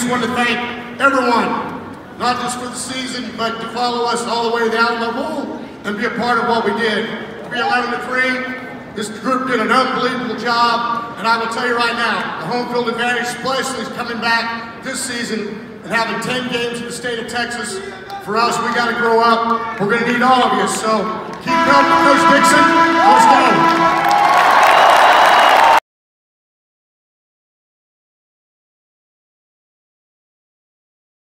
just want to thank everyone, not just for the season, but to follow us all the way to the Alamo Bowl and be a part of what we did. To be 11-3, this group did an unbelievable job, and I will tell you right now, the home field advantage, especially is coming back this season and having 10 games in the state of Texas. For us, we got to grow up. We're going to need all of you. So keep helping Coach Dixon. Let's go.